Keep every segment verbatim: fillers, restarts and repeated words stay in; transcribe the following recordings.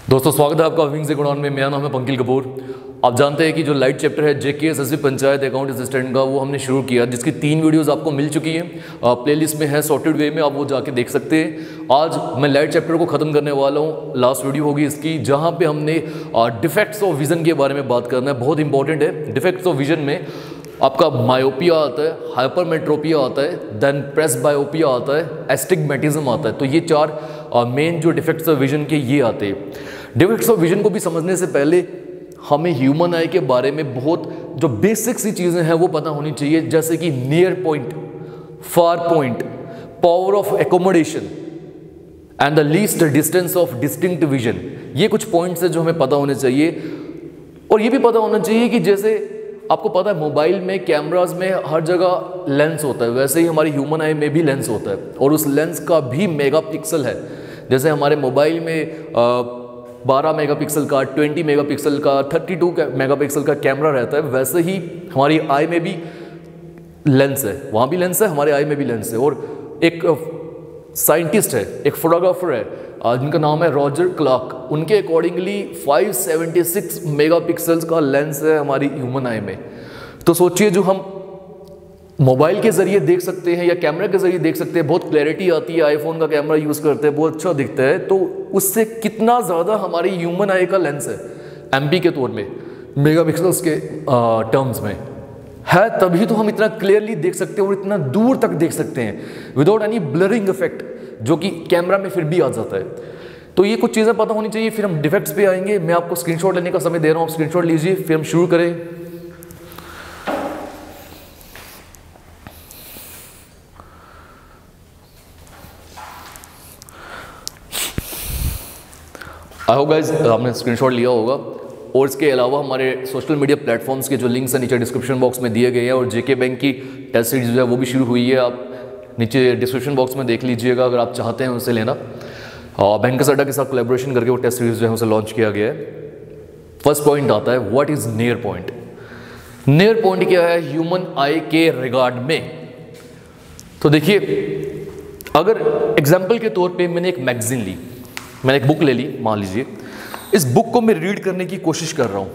दोस्तों स्वागत है आपका विंग्स इकोनॉमी में। मेरा नाम है पंकिल कपूर। आप जानते हैं कि जो लाइट चैप्टर है JK SSC panchayat account assistant का, वो हमने शुरू किया, जिसकी तीन वीडियोस आपको मिल चुकी हैं। प्लेलिस्ट में है, सॉर्टेड वे में, आप वो जाके देख सकते हैं। आज मैं लाइट चैप्टर को ख़त्म करने वाला हूँ। लास्ट वीडियो होगी इसकी, जहाँ पे हमने डिफेक्ट्स ऑफ विजन के बारे में बात करना है। बहुत इंपॉर्टेंट है। डिफेक्ट्स ऑफ विजन में आपका मायोपिया आता है, हाइपरमेट्रोपिया आता है, देन प्रेस बायोपिया आता है, एस्टिग्मेटिज्म आता है। तो ये चार मेन जो डिफेक्ट्स ऑफ विजन के ये आते हैं। डिफेक्ट्स ऑफ विजन को भी समझने से पहले हमें ह्यूमन आई के बारे में बहुत जो बेसिक सी चीज़ें हैं वो पता होनी चाहिए, जैसे कि near point, far point, power of accommodation and the least distance of distinct vision. ये कुछ पॉइंट्स हैं जो हमें पता होने चाहिए। और ये भी पता होना चाहिए कि जैसे आपको पता है मोबाइल में, कैमराज में हर जगह लेंस होता है, वैसे ही हमारी ह्यूमन आई में भी लेंस होता है, और उस लेंस का भी मेगापिक्सल है। जैसे हमारे मोबाइल में बारह मेगापिक्सल का, बीस मेगापिक्सल का, बत्तीस मेगापिक्सल का कैमरा रहता है, वैसे ही हमारी आई में भी लेंस है। वहाँ भी लेंस है, हमारे आई में भी लेंस है। और एक साइंटिस्ट है, एक फोटोग्राफर है, जिनका नाम है रॉजर क्लार्क, उनके अकॉर्डिंगली पाँच सौ छिहत्तर मेगापिक्सल्स का लेंस है हमारी ह्यूमन आई में। तो सोचिए, जो हम मोबाइल के ज़रिए देख सकते हैं या कैमरा के ज़रिए देख सकते हैं, बहुत क्लैरिटी आती है, आईफोन का कैमरा यूज़ करते हैं, बहुत अच्छा दिखता है, तो उससे कितना ज़्यादा हमारी ह्यूमन आई का लेंस है एमपी के तौर में, मेगापिक्सल्स के टर्म्स में है, तभी तो हम इतना क्लियरली देख सकते हैं और इतना दूर तक देख सकते हैं विदाउट एनी ब्लरिंग इफेक्ट, जो कि कैमरा में फिर भी आ जाता है। तो ये कुछ चीज़ें पता होनी चाहिए। फिर हम डिफेक्ट्स पे आएंगे। मैं आपको स्क्रीनशॉट लेने का समय दे रहा हूँ, आप स्क्रीनशॉट लीजिए, फिर हम शुरू करें। आई होप गाइस आपने स्क्रीनशॉट लिया होगा। और इसके अलावा हमारे सोशल मीडिया प्लेटफॉर्म्स के जो लिंक्स हैं नीचे डिस्क्रिप्शन बॉक्स में दिए गए हैं, और जेके बैंक की टेस्ट सीरीज जो है वो भी शुरू हुई है। आप नीचे डिस्क्रिप्शन बॉक्स में देख लीजिएगा अगर आप चाहते हैं उसे लेना। और बैंकर्स अड्डा के साथ कोलैबोरेशन करके वो टेस्ट सीरीज जो है उसे लॉन्च किया गया है। फर्स्ट पॉइंट आता है, what is near point. Near point क्या है ह्यूमन आई के रिगार्ड में? तो देखिए, अगर एग्जाम्पल के तौर पर मैंने एक मैगजीन ली, मैंने एक बुक ले ली, मान लीजिए, इस बुक को मैं रीड करने की कोशिश कर रहा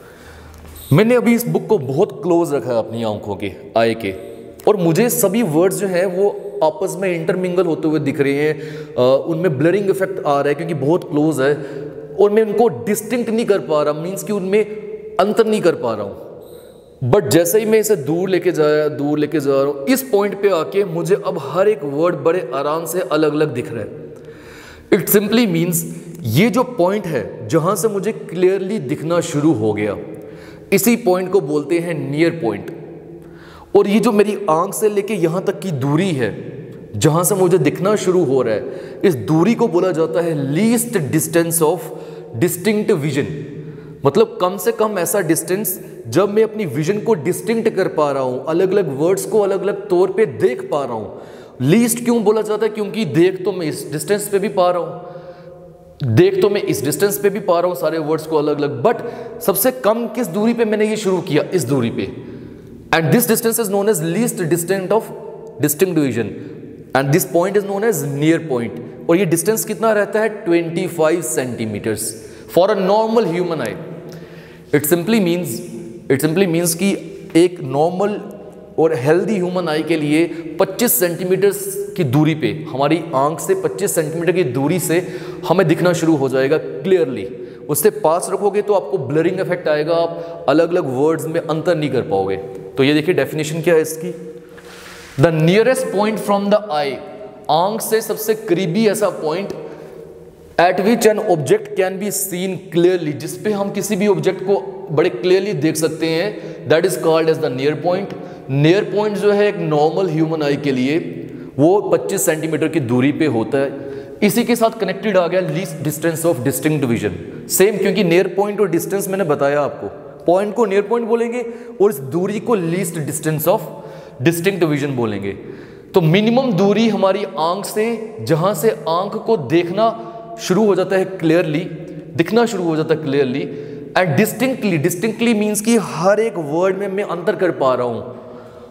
हूँ। मैंने अभी इस बुक को बहुत क्लोज रखा है अपनी आंखों के, आई के, और मुझे सभी वर्ड्स जो हैं वो आपस में इंटरमिंगल होते हुए दिख रहे हैं, उनमें ब्लरिंग इफेक्ट आ रहा है क्योंकि बहुत क्लोज है, और मैं उनको डिस्टिंक्ट नहीं कर पा रहा, मीन्स कि उनमें अंतर नहीं कर पा रहा हूँ। बट जैसे ही मैं इसे दूर लेके जाया दूर लेके जा रहा हूँ, इस पॉइंट पे आके मुझे अब हर एक वर्ड बड़े आराम से अलग अलग दिख रहा है। इट सिंपली मीन्स ये जो पॉइंट है जहां से मुझे क्लियरली दिखना शुरू हो गया, इसी पॉइंट को बोलते हैं नियर पॉइंट। और ये जो मेरी आंख से लेके यहां तक की दूरी है जहां से मुझे दिखना शुरू हो रहा है, इस दूरी को बोला जाता है least distance of distinct vision. मतलब कम से कम ऐसा डिस्टेंस जब मैं अपनी विजन को डिस्टिंक्ट कर पा रहा हूं, अलग अलग वर्ड्स को अलग अलग तौर पे देख पा रहा हूं। लीस्ट क्यों बोला जाता है? क्योंकि देख तो मैं इस डिस्टेंस पे भी पा रहा हूं, देख तो मैं इस डिस्टेंस पे भी पा रहा हूं सारे वर्ड्स को अलग अलग, बट सबसे कम किस दूरी पे मैंने ये शुरू किया? इस दूरी पे। And this distance is known as least distance of distinct vision, and this point is known as near point. और ये डिस्टेंस कितना रहता है? पच्चीस centimetres for a normal human eye. It simply means it simply means कि एक normal और healthy human आई के लिए पच्चीस सेंटीमीटर की दूरी पे, हमारी आंख से पच्चीस सेंटीमीटर की दूरी से हमें दिखना शुरू हो जाएगा क्लियरली। उससे पास रखोगे तो आपको ब्लरिंग इफेक्ट आएगा, आप अलग अलग वर्ड्स में अंतर नहीं कर पाओगे। तो ये देखिए डेफिनेशन क्या है इसकी। The nearest point from the eye, आंख से सबसे करीबी ऐसा point at which an object can be seen clearly, जिसपे हम किसी भी ऑब्जेक्ट को बड़े क्लियरली देख सकते हैं, that is called as the near point. Near point जो है एक नॉर्मल ह्यूमन आई के लिए वो पच्चीस सेंटीमीटर की दूरी पे होता है। इसी के साथ कनेक्टेड आ गया least distance of distinct vision. Same, क्योंकि नियर पॉइंट और डिस्टेंस मैंने बताया आपको, पॉइंट को नियर पॉइंट बोलेंगे और इस दूरी को least distance of distinct vision बोलेंगे। तो मिनिमम दूरी हमारी आंख से, जहां से आंख को देखना शुरू हो जाता है क्लियरली, दिखना शुरू हो जाता है clearly, and distinctly, distinctly means कि हर एक वर्ड में मैं अंतर कर पा रहा हूं।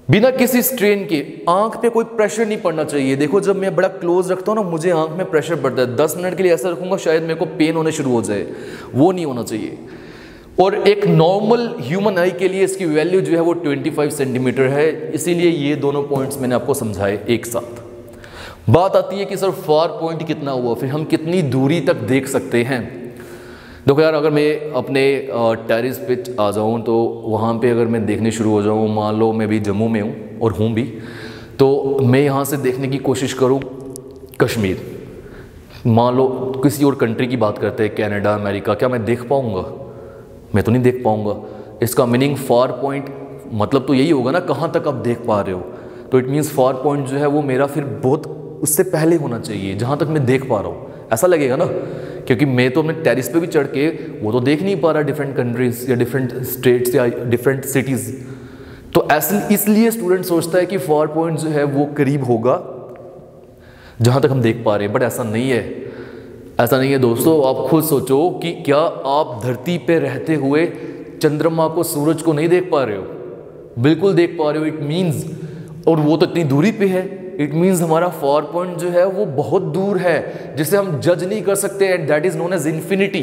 बिना किसी स्ट्रेन के आंख पे कोई प्रेशर नहीं पड़ना चाहिए। देखो जब मैं बड़ा क्लोज रखता हूँ ना, मुझे आंख में प्रेशर पड़ता है, दस मिनट के लिए ऐसा रखूंगा शायद मेरे को पेन होने शुरू हो जाए, वो नहीं होना चाहिए। और एक नॉर्मल ह्यूमन आई के लिए इसकी वैल्यू जो है वो पच्चीस सेंटीमीटर है, इसीलिए ये दोनों पॉइंट्स मैंने आपको समझाए एक साथ। बात आती है कि सर फार पॉइंट कितना हुआ, फिर हम कितनी दूरी तक देख सकते हैं। देखो यार, अगर मैं अपने टेरिस पे आ जाऊँ तो वहाँ पे अगर मैं देखने शुरू हो जाऊँ, मान लो मैं भी जम्मू में हूँ और हूँ भी, तो मैं यहाँ से देखने की कोशिश करूँ कश्मीर, मान लो किसी और कंट्री की बात करते हैं, कनाडा, अमेरिका, क्या मैं देख पाऊँगा? मैं तो नहीं देख पाऊँगा। इसका मीनिंग फार पॉइंट मतलब तो यही होगा ना, कहाँ तक आप देख पा रहे हो। तो इट मीन्स फार पॉइंट जो है वो मेरा फिर बहुत उससे पहले होना चाहिए, जहाँ तक मैं देख पा रहा हूँ, ऐसा लगेगा ना, क्योंकि मैं तो अपने टेरिस पे भी चढ़ के वो तो देख नहीं पा रहा डिफरेंट कंट्रीज या डिफरेंट स्टेट्स या डिफरेंट सिटीज़। तो ऐसे इसलिए स्टूडेंट सोचता है कि फार पॉइंट जो है वो करीब होगा जहाँ तक हम देख पा रहे हैं, बट ऐसा नहीं है, ऐसा नहीं है दोस्तों। आप खुद सोचो कि क्या आप धरती पे रहते हुए चंद्रमा को, सूरज को नहीं देख पा रहे हो? बिल्कुल देख पा रहे हो। इट मीन्स, और वो तो इतनी दूरी पे है, इट मीन्स हमारा फार पॉइंट जो है वो बहुत दूर है, जिसे हम जज नहीं कर सकते, and that is known as infinity.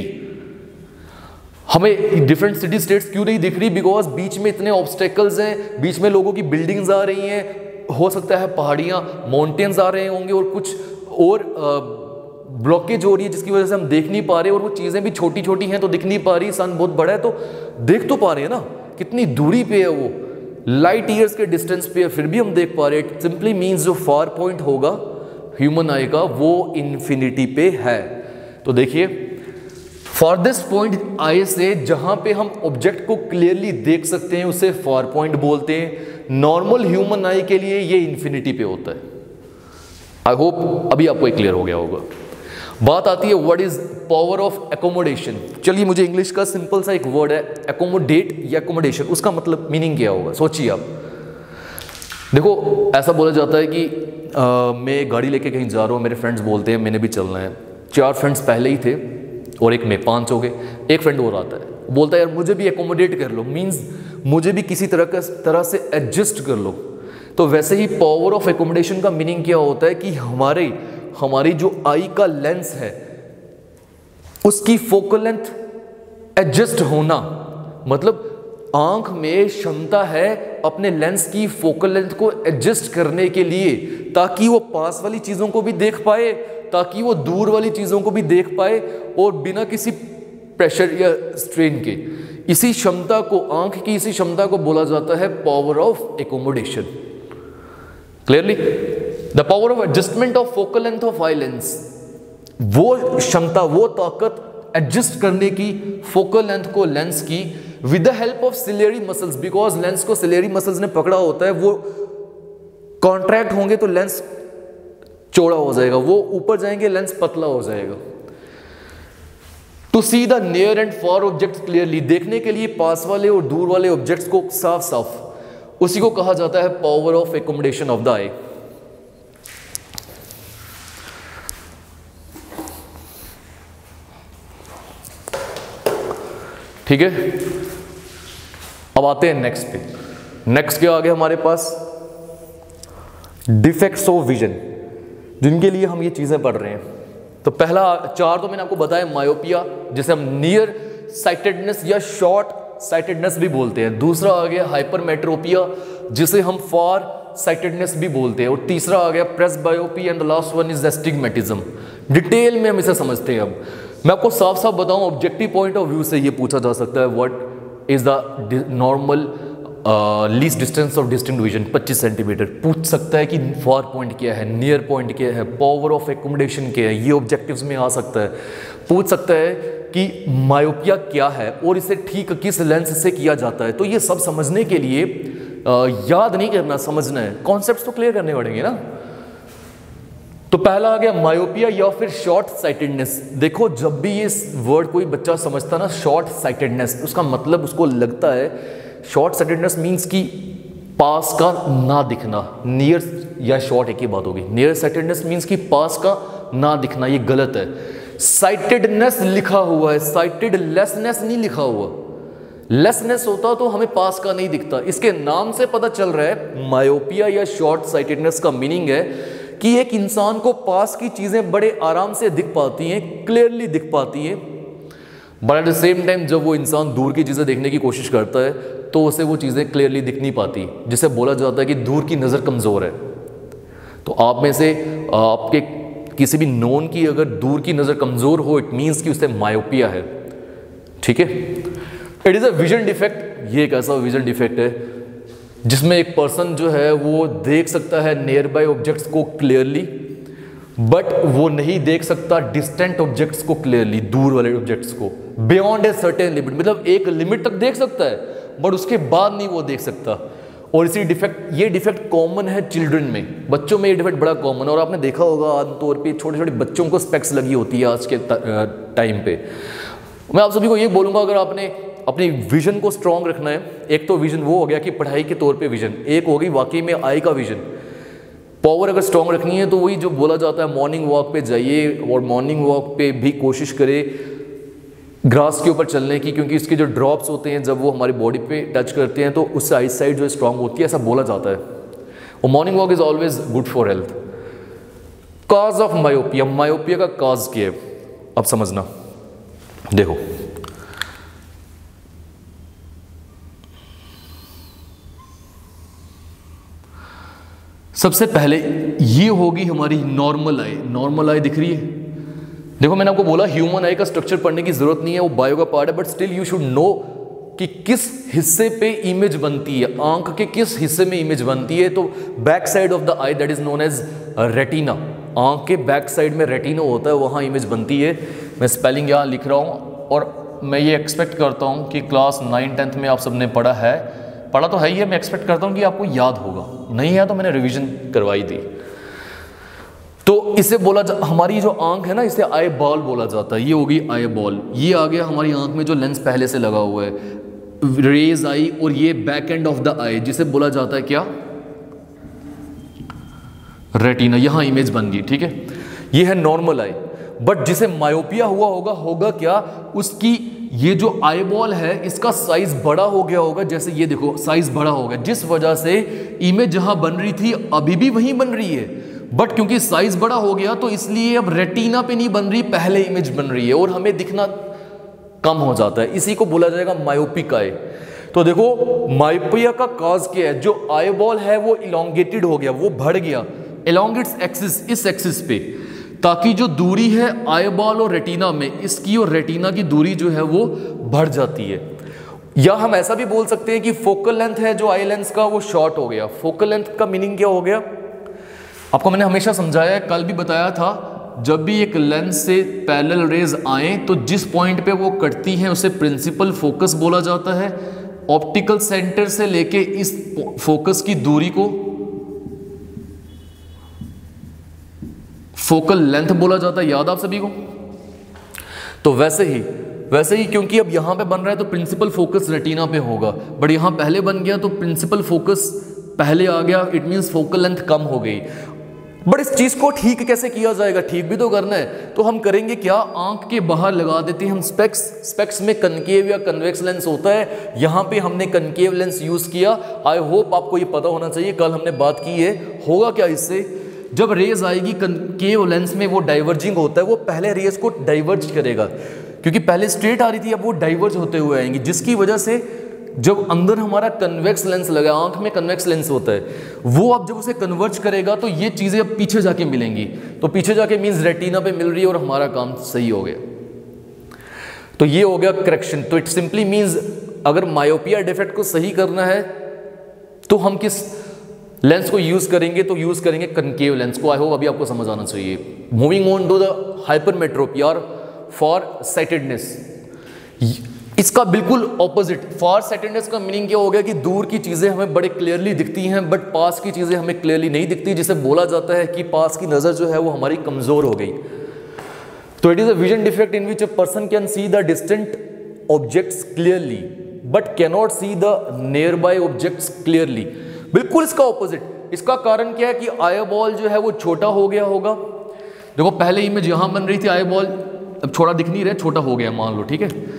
हमें डिफरेंट सिटी स्टेट्स क्यों नहीं दिख रही? बिकॉज बीच में इतने ऑब्स्टेकल्स हैं, बीच में लोगों की बिल्डिंग्स आ रही हैं, हो सकता है पहाड़ियाँ, माउंटेन्स आ रहे होंगे, और कुछ और ब्लॉकेज हो रही है जिसकी वजह से हम देख नहीं पा रहे, और वो चीज़ें भी छोटी छोटी हैं तो दिख नहीं पा रही। सन बहुत बड़ा है तो देख तो पा रहे हैं ना, कितनी दूरी पे है वो, लाइट ईयर्स के डिस्टेंस पे है, फिर भी हम देख पा रहे हैं। इट सिंपली मीन्स जो फार पॉइंट होगा ह्यूमन आई का वो इन्फिनिटी पे है। तो देखिए, फारदेस्ट पॉइंट आई से जहां पे हम ऑब्जेक्ट को क्लियरली देख सकते हैं उसे फार पॉइंट बोलते हैं। नॉर्मल ह्यूमन आई के लिए ये इन्फिनिटी पे होता है। आई होप अभी आपको क्लियर हो गया होगा। बात आती है what is power of accommodation. चलिए, मुझे इंग्लिश का सिंपल सा एक वर्ड है एकोमोडेट या एकोमोडेशन, उसका मतलब मीनिंग क्या होगा सोचिए आप। देखो, ऐसा बोला जाता है कि आ, मैं गाड़ी लेके कहीं जा रहा हूँ, मेरे फ्रेंड्स बोलते हैं मैंने भी चलना है, चार फ्रेंड्स पहले ही थे और एक में, पाँच हो गए, एक फ्रेंड और आता है, बोलता है यार मुझे भी एकोमोडेट कर लो, मीन्स मुझे भी किसी तरह का तरह से एडजस्ट कर लो। तो वैसे ही पावर ऑफ एकोमोडेशन का मीनिंग क्या होता है कि हमारे हमारी जो आई का लेंस है उसकी फोकल लेंथ एडजस्ट होना, मतलब आंख में क्षमता है अपने लेंस की फोकल लेंथ को एडजस्ट करने के लिए, ताकि वो पास वाली चीज़ों को भी देख पाए, ताकि वो दूर वाली चीज़ों को भी देख पाए, और बिना किसी प्रेशर या स्ट्रेन के। इसी क्षमता को, आंख की इसी क्षमता को बोला जाता है power of accommodation. Clearly, the power of adjustment of focal length of eye lens, वो क्षमता, वो ताकत एडजस्ट करने की फोकल लेंथ को लेंस की with the help of ciliary muscles, because lens को सिलेरी मसल्स ने पकड़ा होता है, वो कॉन्ट्रैक्ट होंगे तो लेंस चौड़ा हो जाएगा, वो ऊपर जाएंगे लेंस पतला हो जाएगा। To see the near and far objects clearly, देखने के लिए पास वाले और दूर वाले ऑब्जेक्ट्स को साफ साफ, उसी को कहा जाता है power of accommodation of the eye. ठीक है, अब आते हैं नेक्स्ट पे। नेक्स्ट क्या आ गया हमारे पास? डिफेक्ट्स ऑफ विजन, जिनके लिए हम ये चीजें पढ़ रहे हैं। तो पहला चार तो मैंने आपको बताया, मायोपिया जिसे हम नियर साइटेडनेस या शॉर्ट साइटेडनेस भी बोलते हैं। दूसरा आ गया हाइपरमेट्रोपिया जिसे हम फार साइटेडनेस भी बोलते हैं। और तीसरा आ गया presbyopia, and the last one is astigmatism. Detail में हम इसे समझते हैं। अब मैं आपको साफ साफ बताऊं, ऑब्जेक्टिव पॉइंट ऑफ व्यू से ये पूछा जा सकता है what is the normal least distance of distinct vision, पच्चीस सेंटीमीटर। पूछ सकता है कि फार पॉइंट क्या है, नियर पॉइंट क्या है, पावर ऑफ एकोमोडेशन क्या है, ये ऑब्जेक्टिव्स में आ सकता है। पूछ सकता है कि मायोपिया क्या है और इसे ठीक किस लेंस से किया जाता है। तो ये सब समझने के लिए आ, याद नहीं करना, समझना है, कॉन्सेप्ट्स तो क्लियर करने पड़ेंगे ना। तो पहला आ गया मायोपिया या फिर शॉर्ट साइटेडनेस। देखो, जब भी ये वर्ड कोई बच्चा समझता ना शॉर्ट साइटेडनेस, उसका मतलब उसको लगता है शॉर्ट साइटेडनेस मीन्स कि पास का ना दिखना। नियर या शॉर्ट एक ही बात होगी। नियर साइटेडनेस मीन्स कि पास का ना दिखना, ये गलत है। साइटेडनेस लिखा हुआ है, साइटेडलेसनेस नहीं लिखा हुआ। लेसनेस होता तो हमें पास का नहीं दिखता। इसके नाम से पता चल रहा है मायोपिया या शॉर्ट साइटेडनेस का मीनिंग है कि एक इंसान को पास की चीज़ें बड़े आराम से दिख पाती हैं, क्लियरली दिख पाती हैं, but at the same time जब वो इंसान दूर की चीज़ें देखने की कोशिश करता है तो उसे वो चीज़ें क्लियरली दिख नहीं पाती, जिसे बोला जाता है कि दूर की नज़र कमज़ोर है। तो आप में से आपके किसी भी नोन की अगर दूर की नज़र कमज़ोर हो, इट मीन्स कि उसे मायोपिया है। ठीक है, it is a vision defect. ये एक ऐसा विजन डिफेक्ट है जिसमें एक पर्सन जो है वो देख सकता है नियर बाय ऑब्जेक्ट्स को क्लियरली, बट वो नहीं देख सकता डिस्टेंट ऑब्जेक्ट्स को क्लियरली, दूर वाले ऑब्जेक्ट्स को, बियॉन्ड ए सर्टेन लिमिट। मतलब एक लिमिट तक देख सकता है बट उसके बाद नहीं वो देख सकता। और इसी डिफेक्ट ये डिफेक्ट कॉमन है चिल्ड्रन में, बच्चों में ये डिफेक्ट बड़ा कॉमन है। और आपने देखा होगा आमतौर पे छोटे छोटे बच्चों को स्पेक्स लगी होती है आज के टाइम पे। मैं आप सभी को ये बोलूँगा, अगर आपने अपनी विजन को स्ट्रॉन्ग रखना है, एक तो विजन वो हो गया कि पढ़ाई के तौर पे विजन, एक हो गई वाकई में आई का विजन। पावर अगर स्ट्रॉन्ग रखनी है तो वही जो बोला जाता है मॉर्निंग वॉक पे जाइए, और मॉर्निंग वॉक पे भी कोशिश करें ग्रास के ऊपर चलने की, क्योंकि इसके जो ड्रॉप्स होते हैं जब वो हमारी बॉडी पे टच करते हैं तो उससे आई साइड जो है स्ट्रॉन्ग होती है, ऐसा बोला जाता है। और morning walk is always good for health. Cause of myopia, myopia का कॉज क्या है अब समझना। देखो सबसे पहले ये होगी हमारी नॉर्मल आई। नॉर्मल आई दिख रही है, देखो मैंने आपको बोला ह्यूमन आई का स्ट्रक्चर पढ़ने की जरूरत नहीं है, वो बायो का पार्ट है, but still you should know कि किस हिस्से पे इमेज बनती है, आंख के किस हिस्से में इमेज बनती है। तो back side of the eye that is known as retina, आंख के बैक साइड में रेटिना होता है, वहाँ इमेज बनती है। मैं स्पेलिंग यहाँ लिख रहा हूँ और मैं ये एक्सपेक्ट करता हूँ कि क्लास नाइन टेंथ में आप सबने पढ़ा है, पढ़ा तो है ही है, मैं एक्सपेक्ट करता हूँ कि आपको याद होगा, नहीं है तो मैंने रिवीजन करवाई थी। तो इसे बोला जा, हमारी जो आंख है ना इसे आई बॉल बोला जाता है, ये होगी आई बॉल। ये आ गया हमारी आंख में जो लेंस पहले से लगा हुआ है, रेज आई, और ये back end of the eye जिसे बोला जाता है क्या, रेटिना, यहां इमेज बन गई। ठीक है, ये है नॉर्मल आई। बट जिसे मायोपिया हुआ होगा होगा क्या, उसकी ये जो आई बॉल है इसका साइज बड़ा हो गया होगा, जैसे ये देखो साइज बड़ा हो गया, जिस वजह से इमेज जहां बन रही थी अभी भी वहीं बन रही है, बट क्योंकि साइज बड़ा हो गया तो इसलिए अब रेटिना पे नहीं बन रही, पहले इमेज बन रही है और हमें दिखना कम हो जाता है। इसी को बोला जाएगा मायोपिक आई। तो देखो मायोपिया का कॉज क्या है, जो आई बॉल है वो इलोंगेटेड हो गया, वो बढ़ गया अलोंग इट्स एक्सिस, इस एक्सिस पे, ताकि जो दूरी है आई बॉल और रेटिना में, इसकी और रेटिना की दूरी जो है वो बढ़ जाती है। या हम ऐसा भी बोल सकते हैं कि फोकल लेंथ है जो आई लेंस का वो शॉर्ट हो गया। फोकल लेंथ का मीनिंग क्या हो गया, आपको मैंने हमेशा समझाया है, कल भी बताया था, जब भी एक लेंस से पैरेलल रेज आए तो जिस पॉइंट पे वो कटती हैं उसे प्रिंसिपल फोकस बोला जाता है। ऑप्टिकल सेंटर से लेके इस फोकस की दूरी को फोकल लेंथ बोला जाता है, याद आप सभी को। तो वैसे ही वैसे ही क्योंकि अब यहां पे बन रहा है तो प्रिंसिपल फोकस रेटिना पे होगा, बट यहां पहले बन गया तो प्रिंसिपल फोकस पहले आ गया, इट मींस फोकल लेंथ कम हो गई। बट इस चीज को ठीक कैसे किया जाएगा, ठीक भी तो करना है, तो हम करेंगे क्या, आंख के बाहर लगा देते हैं हम स्पेक्स। स्पेक्स में कनकेव या कन्वेक्स लेंस होता है, यहां पे हमने कनकेव लेंस यूज किया। आई होप आपको ये पता होना चाहिए, कल हमने बात की है। होगा क्या इससे, जब रेज आएगी कनकेव लेंस में वो डाइवर्जिंग होता है, वो पहले रेज को डाइवर्ज करेगा, क्योंकि पहले स्ट्रेट आ रही थी अब वो डाइवर्ज होते हुए आएंगी, जिसकी वजह से जब अंदर हमारा कन्वेक्स लेंस लगा, आंख में कन्वेक्स लेंस होता है, वो अब जब उसे कन्वर्ज करेगा तो ये चीजें अब पीछे जाके मिलेंगी। तो पीछे जाके मींस रेटिना पे मिल रही है और हमारा काम सही हो गया। तो ये हो गया करेक्शन। तो इट सिंपली मींस अगर मायोपिया डिफेक्ट को सही करना है तो हम किस लेंस को यूज करेंगे, तो यूज करेंगे कनकेव लेंस को। आई होप अभी आपको समझ आना चाहिए। Moving on to the hypermetropia far sightedness, इसका बिल्कुल ऑपोजिट। फार साइटेडनेस का मीनिंग क्या हो गया कि दूर की चीजें हमें बड़े क्लियरली दिखती हैं बट पास की चीजें हमें क्लियरली नहीं दिखती, जिसे बोला जाता है कि पास की नजर जो है वो हमारी कमजोर हो गई। तो it is a vision defect in which a person can see the distant objects clearly but cannot see the nearby objects clearly. बिल्कुल इसका ऑपोजिट। इसका कारण क्या है कि आई बॉल जो है वो छोटा हो गया होगा। देखो पहले इमेज यहां बन रही थी, आई बॉल अब छोटा दिख नहीं रहा, छोटा हो गया मान लो, ठीक है।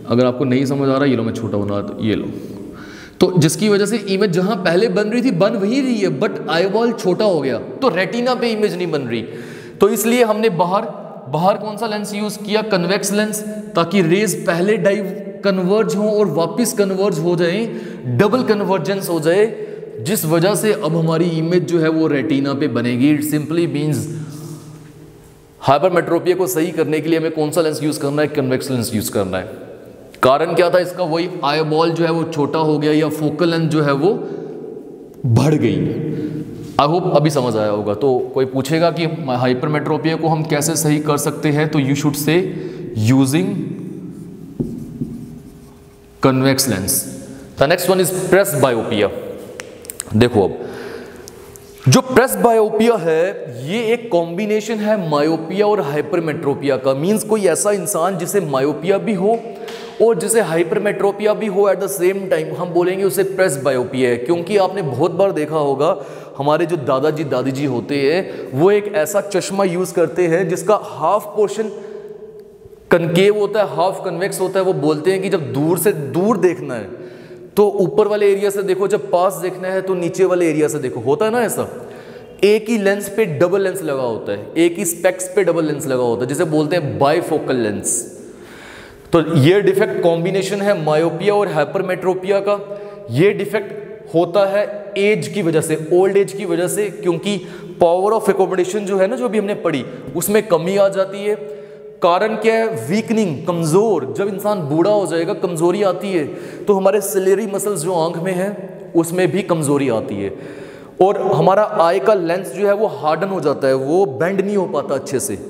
अगर आपको नहीं समझ आ रहा, ये लो मैं छोटा बना तो ये लो, तो जिसकी वजह से इमेज जहां पहले बन रही थी बन वही रही है, बट आईबॉल छोटा हो गया, तो रेटिना पे इमेज नहीं बन रही। तो इसलिए हमने बाहर बाहर कौन सा लेंस यूज किया, कन्वेक्स लेंस, ताकि रेज पहले डाइव कन्वर्ज हो और वापस कन्वर्ज हो जाए, डबल कन्वर्जेंस हो जाए, जिस वजह से अब हमारी इमेज जो है वो रेटिना पे बनेगी। इट सिंपली मींस हाइपरमेट्रोपिया को सही करने के लिए हमें कौन सा लेंस यूज करना है, कन्वेक्स लेंस यूज करना है। कारण क्या था इसका, वही आईबॉल जो है वो छोटा हो गया या फोकल लेंथ जो है वो बढ़ गई। आई होप अभी समझ आया होगा। तो कोई पूछेगा कि हाइपरमेट्रोपिया को हम कैसे सही कर सकते हैं, तो you should say using convex lens. The next one is presbyopia. देखो अब जो प्रेस बायोपिया है ये एक कॉम्बिनेशन है मायोपिया और हाइपरमेट्रोपिया का। मींस कोई ऐसा इंसान जिसे मायोपिया भी हो और जिसे हाइपरमेट्रोपिया भी हो एट द सेम टाइम, हम बोलेंगे उसे प्रेस बायोपिया है। क्योंकि आपने बहुत बार देखा होगा हमारे जो दादाजी दादी जी होते हैं वो एक ऐसा चश्मा यूज करते हैं जिसका हाफ पोर्शन कनकेव होता है, हाफ कन्वेक्स होता है। वो बोलते हैं कि जब दूर से दूर देखना है तो ऊपर वाले एरिया से देखो, जब पास देखना है तो नीचे वाले एरिया से देखो। होता है ना ऐसा, एक ही लेंस पे डबल लेंस लगा होता है, एक ही स्पेक्स पे डबल लेंस लगा होता है, जिसे बोलते हैं बाइफोकल लेंस। तो ये डिफेक्ट कॉम्बिनेशन है मायोपिया और हाइपरमेट्रोपिया का। ये डिफेक्ट होता है एज की वजह से, ओल्ड एज की वजह से, क्योंकि पावर ऑफ एकोमोडेशन जो है ना, जो भी हमने पढ़ी, उसमें कमी आ जाती है। कारण क्या है, वीकनिंग, कमजोर। जब इंसान बूढ़ा हो जाएगा कमजोरी आती है, तो हमारे सिलेरी मसल्स जो आंख में है उसमें भी कमजोरी आती है। और हमारा आई का लेंस जो है वो हार्डन हो जाता है, वो बेंड नहीं हो पाता अच्छे से,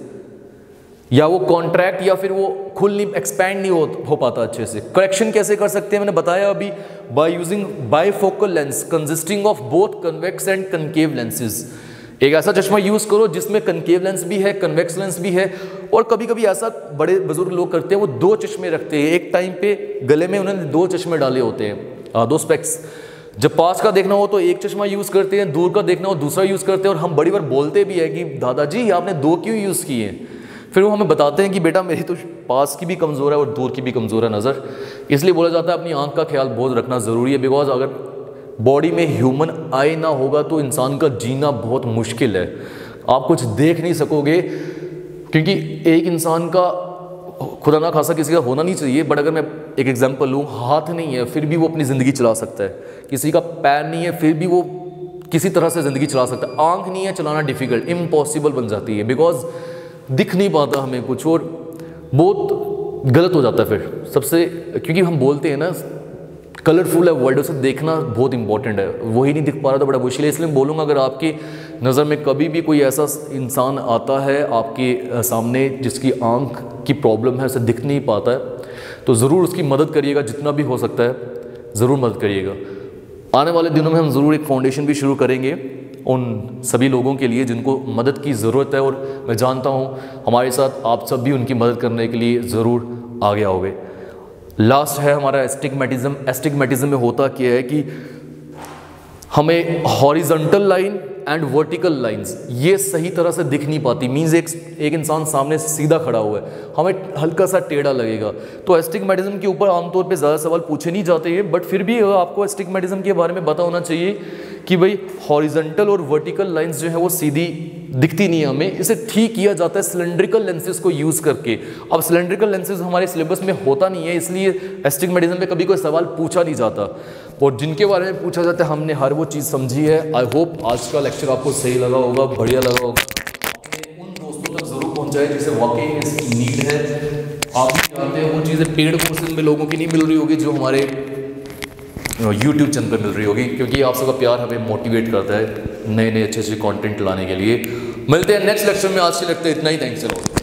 या वो कॉन्ट्रैक्ट या फिर वो खुल नहीं, एक्सपैंड नहीं हो, हो पाता अच्छे से। करेक्शन कैसे कर सकते हैं, मैंने बताया अभी, by using bifocal lens consisting of both convex and concave lenses. एक ऐसा चश्मा यूज करो जिसमें कनकेव लेंस भी है, कन्वेक्स लेंस भी है। और कभी कभी ऐसा बड़े बुजुर्ग लोग करते हैं, वो दो चश्मे रखते हैं एक टाइम पे, गले में उन्होंने दो चश्मे डाले होते हैं, दो स्पेक्स। जब पास का देखना हो तो एक चश्मा यूज करते हैं, दूर का देखना हो दूसरा यूज करते हैं। और हम बड़ी बार बोलते भी है कि दादाजी आपने दो क्यों यूज किए। फिर वो हमें बताते हैं कि बेटा मेरी तो पास की भी कमज़ोर है और दूर की भी कमज़ोर है नज़र, इसलिए बोला जाता है अपनी आंख का ख्याल बहुत रखना ज़रूरी है। बिकॉज अगर बॉडी में ह्यूमन आई ना होगा तो इंसान का जीना बहुत मुश्किल है। आप कुछ देख नहीं सकोगे, क्योंकि एक इंसान का, खुदा ना खासा किसी का होना नहीं चाहिए, बट अगर मैं एक एग्जांपल लूँ, हाथ नहीं है फिर भी वो अपनी ज़िंदगी चला सकता है, किसी का पैर नहीं है फिर भी वो किसी तरह से ज़िंदगी चला सकता है। आँख नहीं है, चलाना डिफ़िकल्ट, इम्पॉसिबल बन जाती है, बिकॉज दिख नहीं पाता हमें कुछ, और बहुत गलत हो जाता है फिर सबसे। क्योंकि हम बोलते हैं ना कलरफुल है वर्ल्ड, उसे देखना बहुत इंपॉर्टेंट है, वही नहीं दिख पा रहा तो बड़ा मुश्किल है। इसलिए बोलूँगा अगर आपकी नज़र में कभी भी कोई ऐसा इंसान आता है आपके सामने जिसकी आंख की प्रॉब्लम है, उसे दिख नहीं पाता है, तो ज़रूर उसकी मदद करिएगा, जितना भी हो सकता है ज़रूर मदद करिएगा। आने वाले दिनों में हम ज़रूर एक फाउंडेशन भी शुरू करेंगे उन सभी लोगों के लिए जिनको मदद की ज़रूरत है, और मैं जानता हूँ हमारे साथ आप सब भी उनकी मदद करने के लिए ज़रूर आगे आओगे। लास्ट है हमारा एस्टिग्मेटिज्म। एस्टिग्मेटिज्म में होता क्या है कि हमें horizontal line and vertical lines ये सही तरह से दिख नहीं पाती। मीन्स एक एक इंसान सामने सीधा खड़ा हुआ है, हमें हल्का सा टेढ़ा लगेगा। तो एस्टिग्मेटिज्म के ऊपर आमतौर पे ज़्यादा सवाल पूछे नहीं जाते हैं, बट फिर भी आपको एस्टिग्मेटिज्म के बारे में पता होना चाहिए कि भाई हॉरिजॉन्टल और वर्टिकल लाइंस जो है वो सीधी दिखती नहीं है हमें। इसे ठीक किया जाता है सिलेंड्रिकल लेंसेज को यूज़ करके। अब सिलेंड्रिकल लेंसेज हमारे सिलेबस में होता नहीं है, इसलिए एस्टिग्मेटिज्म पे कभी कोई सवाल पूछा नहीं जाता, और जिनके बारे में पूछा जाता है हमने हर वो चीज़ समझी है। आई होप आज का लेक्चर आपको सही लगा होगा, बढ़िया लगा होगा, अपने उन दोस्तों तक ज़रूर पहुँचाए जिसे वाकई में इसकी नीड है। आप भी जानते हैं वो चीज़ें पेड कोर्सेज में लोगों की नहीं मिल रही होगी जो हमारे यूट्यूब चैनल पर मिल रही होगी, क्योंकि आप सबका प्यार हमें मोटिवेट करता है नए नए अच्छे अच्छे कंटेंट लाने के लिए। मिलते हैं नेक्स्ट लेक्चर में, आज के लगता है इतना ही। Thanks a lot.